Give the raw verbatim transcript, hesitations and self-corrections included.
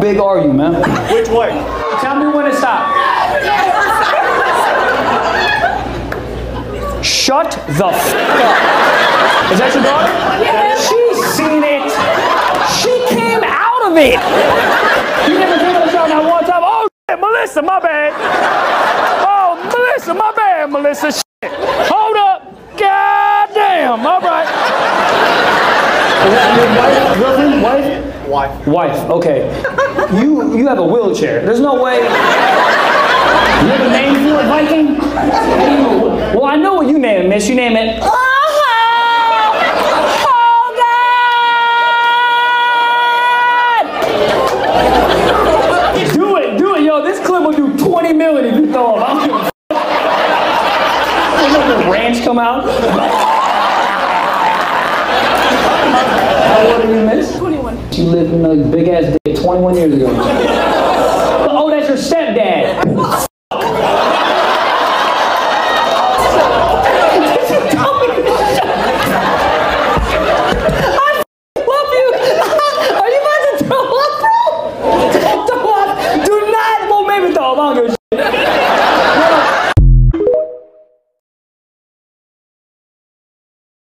big are you, man? Which way? Tell me when to stop. Shut the f up. Is that your daughter? Yeah. She's seen it. She came out of it. You never came to the show not one time. Oh, shit, Melissa, my bad. Oh, Melissa, my bad, Melissa. Shit. Hold up. God damn. All right. Is that your wife? Girlfriend? Wife? Wife. Wife. Okay. You you have a wheelchair. There's no way. You have a name for it, Viking? Well, I know what you name it, miss. You name it. Oh, God! Do it, do it, yo. This clip will do twenty million if you throw up. I'm gonna let the ranch come out. How old are you, miss? twenty-one. You lived in a big ass dick twenty-one years ago. Oh, that's your stepdad.